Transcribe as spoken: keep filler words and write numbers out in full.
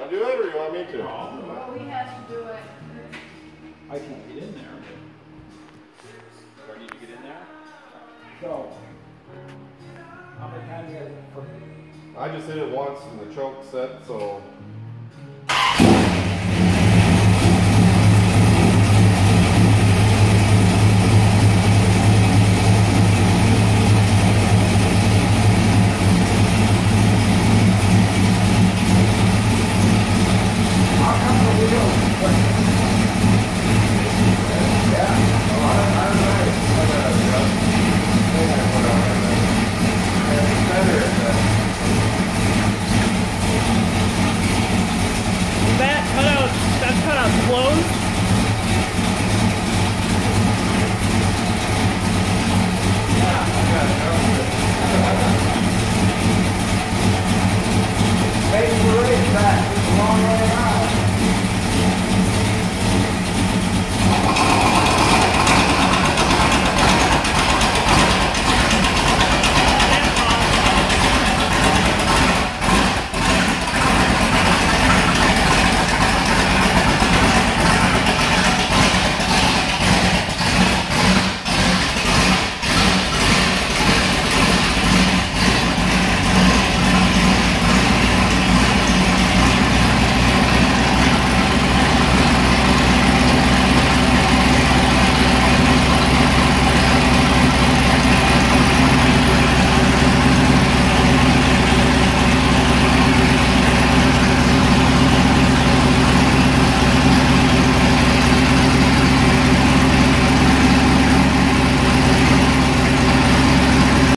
to do it or you want me to? Well, he has to do it. I can't get in there. Do I need to get in there? So, how many times you guys for I just hit it once and the choke set, so